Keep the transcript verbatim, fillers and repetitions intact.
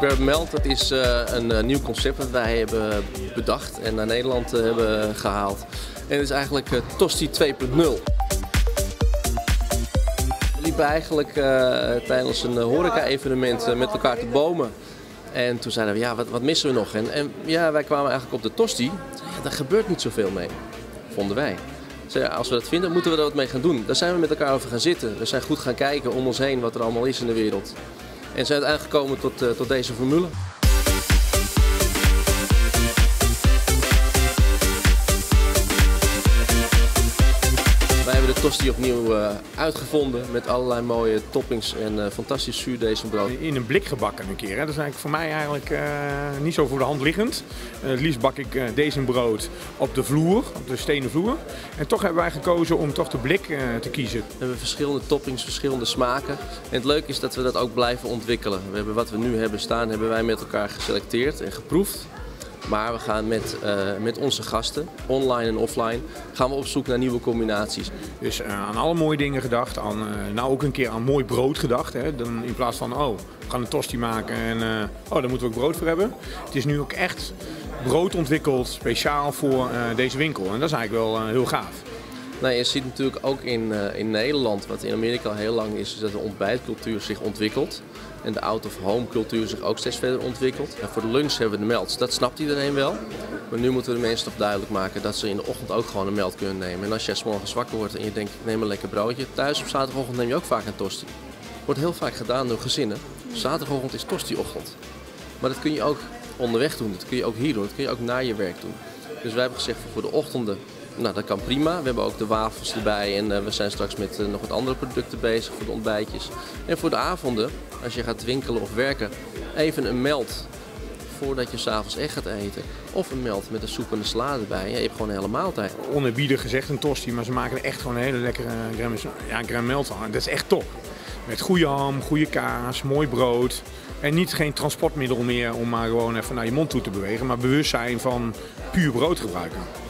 Grab Melt, dat is uh, een uh, nieuw concept dat wij hebben bedacht en naar Nederland uh, hebben gehaald. En het is eigenlijk uh, Tosti twee punt nul. We liepen eigenlijk uh, tijdens een horeca-evenement uh, met elkaar te bomen. En toen zeiden we, ja, wat, wat missen we nog? En, en ja, wij kwamen eigenlijk op de tosti. Ja, daar gebeurt niet zoveel mee, vonden wij. Dus ja, als we dat vinden, moeten we er wat mee gaan doen. Daar zijn we met elkaar over gaan zitten. We zijn goed gaan kijken om ons heen wat er allemaal is in de wereld. En zijn uiteindelijk gekomen tot, uh, tot deze formule. Wij hebben de tosti opnieuw uh, uitgevonden met allerlei mooie toppings en uh, fantastisch zuurdesembrood. In een blik gebakken een keer. Hè? Dat is eigenlijk voor mij eigenlijk uh, niet zo voor de hand liggend. Uh, het liefst bak ik uh, desembrood op de vloer, op de stenen vloer. En toch hebben wij gekozen om toch de blik uh, te kiezen. We hebben verschillende toppings, verschillende smaken. En het leuke is dat we dat ook blijven ontwikkelen. We hebben wat we nu hebben staan, hebben wij met elkaar geselecteerd en geproefd. Maar we gaan met, uh, met onze gasten, online en offline, gaan we op zoek naar nieuwe combinaties. Dus uh, aan alle mooie dingen gedacht, aan, uh, nou ook een keer aan mooi brood gedacht. Hè? Dan in plaats van, oh, we gaan een tosti maken en uh, oh, daar moeten we ook brood voor hebben. Het is nu ook echt brood ontwikkeld, speciaal voor uh, deze winkel. En dat is eigenlijk wel uh, heel gaaf. Nou, je ziet natuurlijk ook in, uh, in Nederland, wat in Amerika al heel lang is, is dat de ontbijtcultuur zich ontwikkelt. En de out-of-home cultuur zich ook steeds verder ontwikkelt. En voor de lunch hebben we de melts, dat snapt iedereen wel. Maar nu moeten we de mensen toch duidelijk maken dat ze in de ochtend ook gewoon een melt kunnen nemen. En als jij 's morgens wakker wordt en je denkt, ik neem een lekker broodje. Thuis op zaterdagochtend neem je ook vaak een tosti. Wordt heel vaak gedaan door gezinnen. Zaterdagochtend is tosti-ochtend. Maar dat kun je ook onderweg doen, dat kun je ook hier doen, dat kun je ook na je werk doen. Dus wij hebben gezegd voor de ochtenden, nou dat kan prima. We hebben ook de wafels erbij en uh, we zijn straks met uh, nog wat andere producten bezig voor de ontbijtjes. En voor de avonden, als je gaat winkelen of werken, even een melt voordat je 's avonds echt gaat eten. Of een melt met een soep en een salade erbij. Ja, je hebt gewoon een hele maaltijd. Onerbiedig gezegd een tosti, maar ze maken er echt gewoon een hele lekkere gram, ja, gram melt aan. Dat is echt top. Met goede ham, goede kaas, mooi brood. En niet geen transportmiddel meer om maar gewoon even naar je mond toe te bewegen, maar bewust zijn van puur brood gebruiken.